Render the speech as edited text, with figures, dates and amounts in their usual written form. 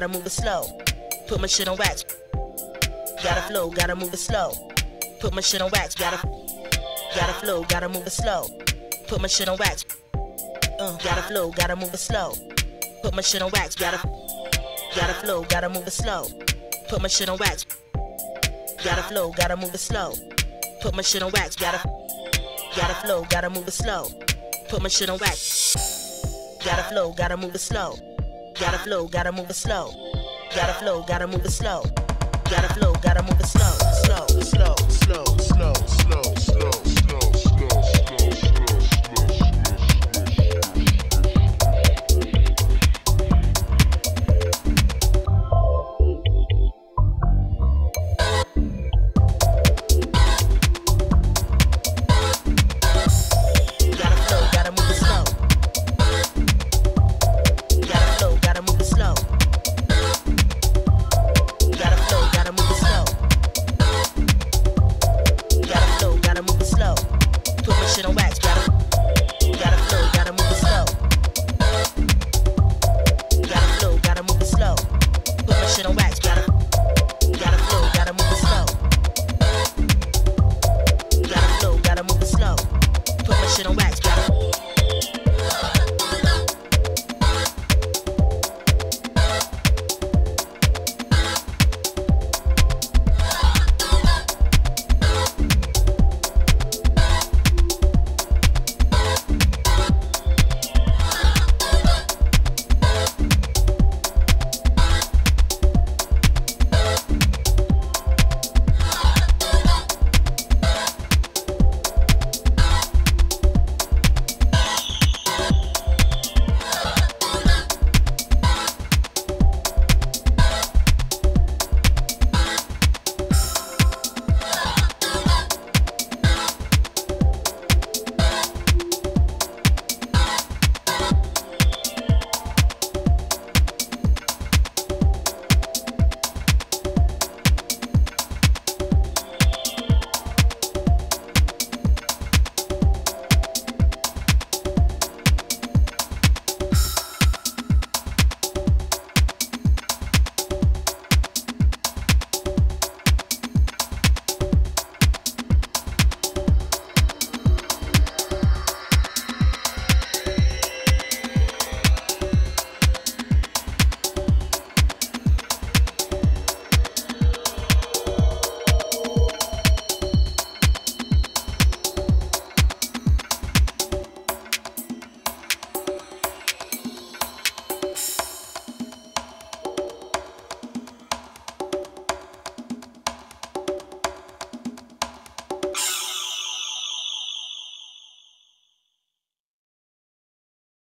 gotta move it slow. Put my shit on wax. Gotta flow, gotta move it slow. Put my shit on wax. Gotta flow, gotta move it slow. Put my shit on wax. Gotta flow, gotta move it slow. Put my shit on wax. Gotta flow, gotta move it slow. Put my shit on wax. Gotta flow, gotta move it slow. Put my shit on wax. Gotta flow, gotta move it slow. Put my shit on wax. Gotta flow, gotta move it slow. Gotta flow, gotta move it slow. Gotta flow, gotta move it slow. Gotta flow, gotta move it slow, slow, slow, slow, slow.